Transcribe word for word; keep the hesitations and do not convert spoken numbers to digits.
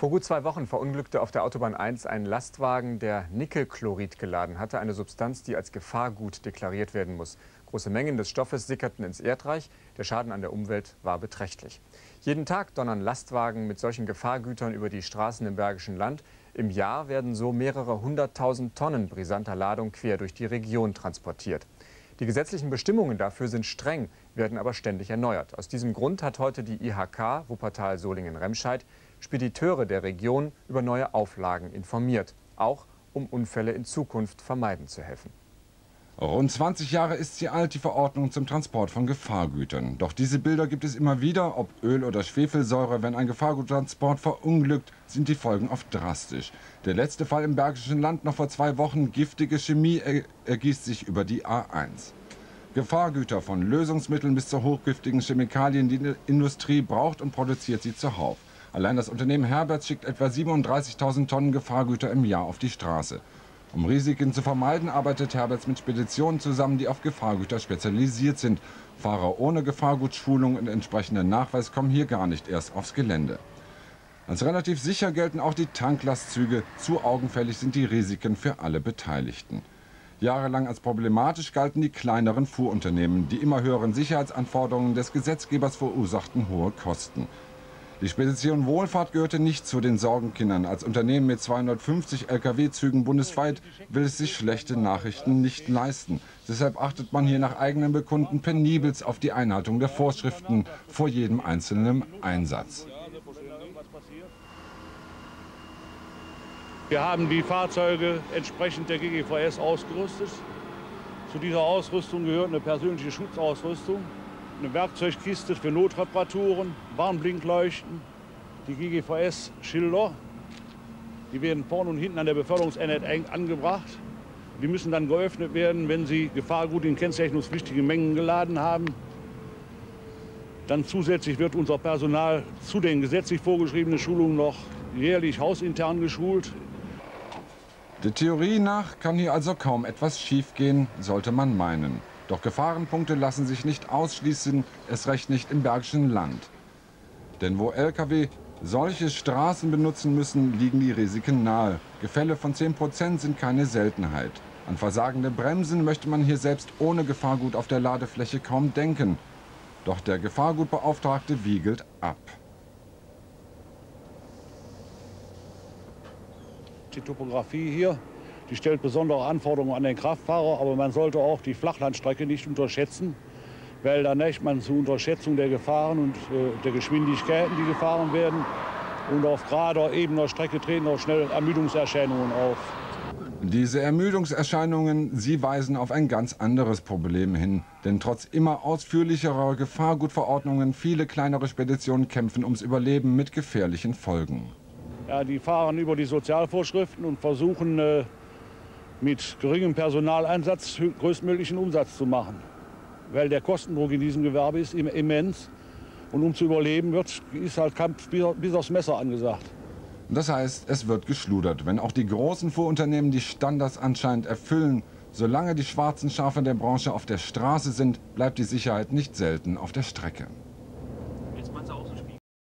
Vor gut zwei Wochen verunglückte auf der Autobahn eins ein Lastwagen, der Nickelchlorid geladen hatte, eine Substanz, die als Gefahrgut deklariert werden muss. Große Mengen des Stoffes sickerten ins Erdreich. Der Schaden an der Umwelt war beträchtlich. Jeden Tag donnern Lastwagen mit solchen Gefahrgütern über die Straßen im Bergischen Land. Im Jahr werden so mehrere hunderttausend Tonnen brisanter Ladung quer durch die Region transportiert. Die gesetzlichen Bestimmungen dafür sind streng, werden aber ständig erneuert. Aus diesem Grund hat heute die I H K Wuppertal-Solingen-Remscheid Spediteure der Region über neue Auflagen informiert, auch um Unfälle in Zukunft vermeiden zu helfen. Rund zwanzig Jahre ist sie alt, die Verordnung zum Transport von Gefahrgütern. Doch diese Bilder gibt es immer wieder, ob Öl oder Schwefelsäure. Wenn ein Gefahrguttransport verunglückt, sind die Folgen oft drastisch. Der letzte Fall im Bergischen Land noch vor zwei Wochen. Giftige Chemie ergießt sich über die A eins. Gefahrgüter von Lösungsmitteln bis zu hochgiftigen Chemikalien. Die Industrie braucht und produziert sie zuhauf. Allein das Unternehmen Herberts schickt etwa siebenunddreißigtausend Tonnen Gefahrgüter im Jahr auf die Straße. Um Risiken zu vermeiden, arbeitet Herberts mit Speditionen zusammen, die auf Gefahrgüter spezialisiert sind. Fahrer ohne Gefahrgutschulung und entsprechenden Nachweis kommen hier gar nicht erst aufs Gelände. Als relativ sicher gelten auch die Tanklastzüge. Zu augenfällig sind die Risiken für alle Beteiligten. Jahrelang als problematisch galten die kleineren Fuhrunternehmen. Die immer höheren Sicherheitsanforderungen des Gesetzgebers verursachten hohe Kosten. Die Spedition Wohlfahrt gehörte nicht zu den Sorgenkindern. Als Unternehmen mit zweihundertfünfzig L K W-Zügen bundesweit will es sich schlechte Nachrichten nicht leisten. Deshalb achtet man hier nach eigenem Bekunden penibelst auf die Einhaltung der Vorschriften vor jedem einzelnen Einsatz. Wir haben die Fahrzeuge entsprechend der G G V S ausgerüstet. Zu dieser Ausrüstung gehört eine persönliche Schutzausrüstung, eine Werkzeugkiste für Notreparaturen, Warnblinkleuchten, die G G V S-Schilder. Die werden vorne und hinten an der Beförderungseinheit eng angebracht. Die müssen dann geöffnet werden, wenn sie Gefahrgut in kennzeichnungspflichtige Mengen geladen haben. Dann zusätzlich wird unser Personal zu den gesetzlich vorgeschriebenen Schulungen noch jährlich hausintern geschult. Der Theorie nach kann hier also kaum etwas schiefgehen, sollte man meinen. Doch Gefahrenpunkte lassen sich nicht ausschließen, erst recht nicht im Bergischen Land. Denn wo L K W solche Straßen benutzen müssen, liegen die Risiken nahe. Gefälle von zehn Prozent sind keine Seltenheit. An versagende Bremsen möchte man hier selbst ohne Gefahrgut auf der Ladefläche kaum denken. Doch der Gefahrgutbeauftragte wiegelt ab. Die Topografie hier, die stellt besondere Anforderungen an den Kraftfahrer, aber man sollte auch die Flachlandstrecke nicht unterschätzen, weil da neigt man zu Unterschätzung der Gefahren und äh, der Geschwindigkeiten, die gefahren werden. Und auf gerader, ebener Strecke treten auch schnell Ermüdungserscheinungen auf. Diese Ermüdungserscheinungen, sie weisen auf ein ganz anderes Problem hin. Denn trotz immer ausführlicherer Gefahrgutverordnungen, viele kleinere Speditionen kämpfen ums Überleben mit gefährlichen Folgen. Ja, die fahren über die Sozialvorschriften und versuchen äh, mit geringem Personaleinsatz größtmöglichen Umsatz zu machen. Weil der Kostendruck in diesem Gewerbe ist immens. Und um zu überleben, wird, ist halt Kampf bis aufs Messer angesagt. Das heißt, es wird geschludert. Wenn auch die großen Fuhrunternehmen die Standards anscheinend erfüllen, solange die schwarzen Schafe der Branche auf der Straße sind, bleibt die Sicherheit nicht selten auf der Strecke.